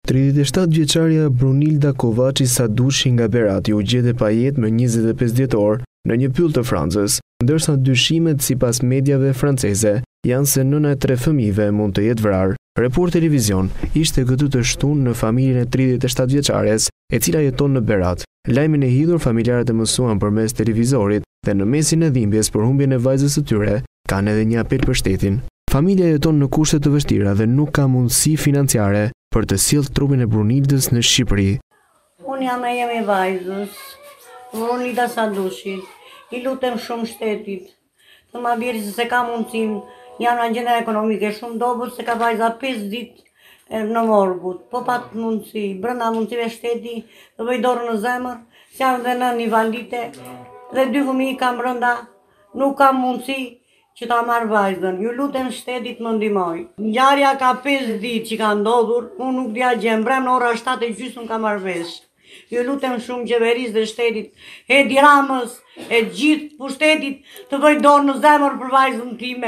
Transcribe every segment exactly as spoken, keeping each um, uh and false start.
tridhjetë e shtatë vjeçaria Brunilda Kovaçi Sadushi nga Berati u gjete pa jetë më njëzet e pesë dhjetor në një pyll të Francës, ndërsa dyshimet sipas mediave franceze janë se nëna e tre fëmijëve mund të jetë vrarë. Report Televizion ishte këtu të shtunë në familjen e tridhjetë e shtatë vjeçares, e cila jeton në Berat. Lajmin e hidhur familjarët e mësuan përmes televizorit dhe në mesin e dhimbjes për humbjen e vajzës së tyre, kanë edhe një apel për shtetin. Familja jeton në kushte të vështira dhe nuk ka mundësi financiare për të sjellë trupin e Brunildës në Shqipëri. Unë jam e jemi vajzës, Brunilda Sadushi, i lutem shumë shtetit, të ma bjerë se ka mundësin, janë në gjendje ekonomike shumë dobët, se ka vajza pesë ditë në morgut, po pat mundësi, brenda mundësive shteti, të bëj dorë në zemër, se janë dhe në një valite, dhe dy fëmijë kam brenda, nuk kam mundësi që ta marrë vajzën, ju lutem shtetit më ndihmoj. Ngjarja ka pesë ditë që ka ndodhur, unë nuk dia gjë, mbrëm në ora shtatë e gjysmë ka marrë vesh. Ju lutem shumë qeverisë dhe shtetit, Edi Ramës, e gjithë pushtetit të bëj dorë në zemër për vajzën time.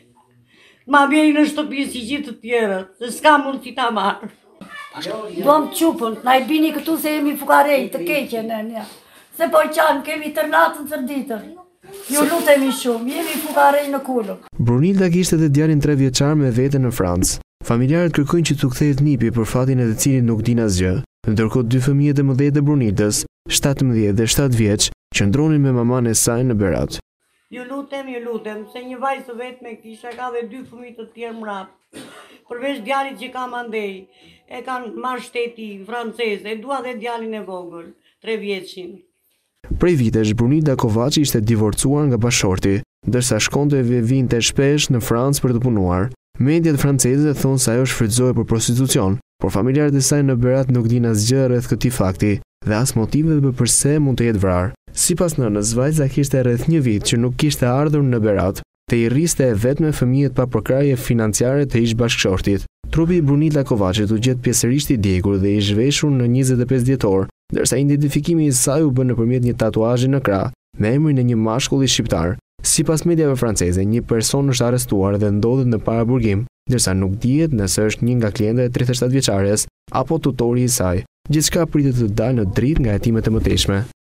Ma bjej në shtëpi si gjithë të tjerët, se s'ka mund si ta marrë. Duam qupën, na i bini këtu se jemi fukarej të keqen e një. Se po qanë, kemi tër natën tër ditër. Ju lutemi shumë, jemi fukarej në kullëm. Brunilda kishte edhe djalin tre vjeçar me vete në Francë. Familjarët kërkojnë që t'u kthehet nipi për fatin e të cilit nuk din asgjë. Ndërkohë dy fëmijët e mëdhenj të Brunildës, shtatëmbëdhjetë dhe shtatë vjeç, qëndronin me maman e saj në Berat. Ju lutem, ju lutem, se një vajzë vetme kisha, ka dhe dy fëmijë të tjerë mrap. Përveç djalit që kam andej, e kanë marrë shteti francez, e dua dhe djalin e vogël, tre vjeçin. Prej vitesh, Brunilda Kovaçi ishte divorcuar nga bashorti, ndërsa shkonte dhe vinte shpesh në Francë për të punuar. Mediat franceze thonë se ajo shfrytëzohej për prostitucion, por familjarët e saj në Berat nuk dinë asgjë rreth këtij fakti dhe as motiveve për pse mund të jetë vrarë. Sipas nënës, vajza kishte rreth një vit që nuk kishte ardhur në Berat, te i rriste e vetme fëmijët pa përkrahje financiare të ish bashkëshortit. Trupi i Brunilda Kovaçit u gjet pjesërisht i djegur dhe i zhveshur në njëzet e pesë dhjetor, ndërsa identifikimi i saj u bë nëpërmjet një tatuazhi në krah me emrin e një mashkulli shqiptar. Sipas mediave franceze, një person është arrestuar dhe ndodhet në paraburgim, ndërsa nuk dihet nëse është një nga klientët e tridhjetë e shtatë vjeçares apo tutori i saj. Gjithçka pritet të dalë në dritë nga hetimet e mëtejshme.